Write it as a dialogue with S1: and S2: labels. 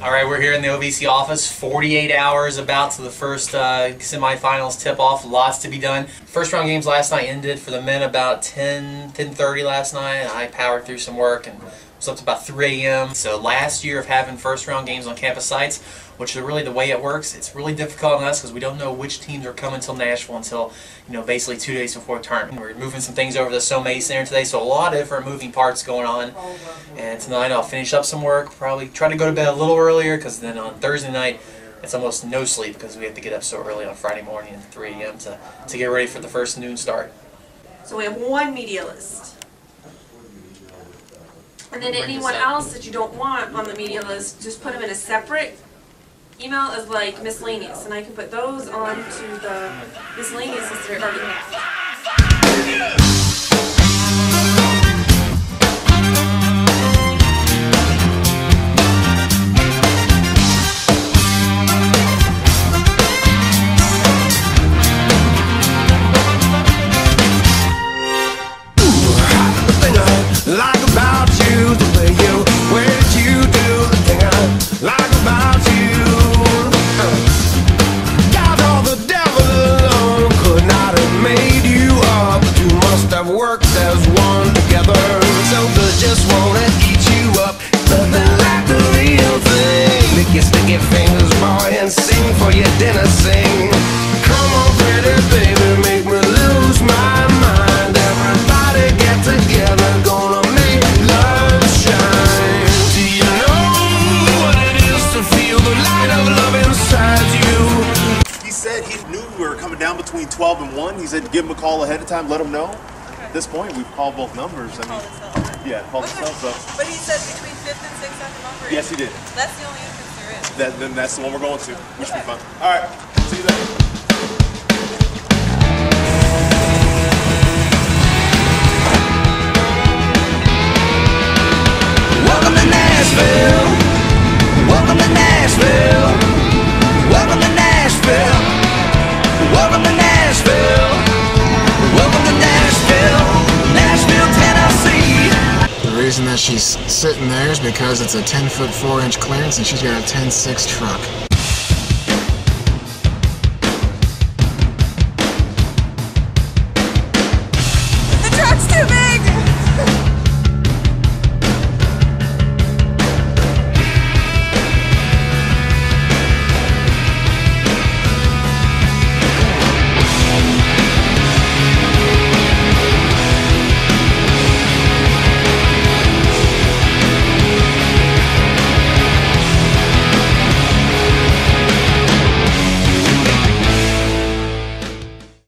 S1: All right, we're here in the OVC office. 48 hours about to the first semifinals tip-off. Lots to be done. First round games last night ended for the men about 10:30 last night. I powered through some work and was up to about 3 a.m. So last year of having first round games on campus sites, which is really the way it works, it's really difficult on us because we don't know which teams are coming to Nashville until, basically 2 days before the tournament. We're moving some things over to the SoMay Center today, so a lot of different moving parts going on. And tonight I'll finish up some work, probably try to go to bed a little earlier because then on Thursday night it's almost no sleep because we have to get up so early on Friday morning at 3 a.m. to get ready for the first noon start.
S2: So we have one media list. And then anyone else that you don't want on the media list, just put them in a separate email as like miscellaneous, and I can put those on to the miscellaneous list that I already have.
S3: Like about you, the way you, where did you do the thing I like about you? Got all the devil alone, could not have made you up. The two must have worked as one together, so good just wanna eat you up. Nothing like the real thing. Lick your sticky fingers, boy, and sing for your dinner, sing. Come on, pretty baby, make me lose my mind. Everybody get together, gonna
S4: down between 12 and 1. He said give him a call ahead of time, let him know. Okay. At this point, we've called both numbers. Yeah, called the cells up.
S5: But he said between 5th and 6th at the number.
S4: Yes, he did.
S5: That's the only entrance there is.
S4: Then that's the one we're going to, which will be fun. All right, see you then.
S3: Welcome to Nashville. Welcome to Nashville. Welcome to Nashville. Welcome to Nashville. Welcome to Nashville. Nashville, Tennessee.
S6: The reason that she's sitting there is because it's a 10-foot 4-inch clearance and she's got a 10.6 truck.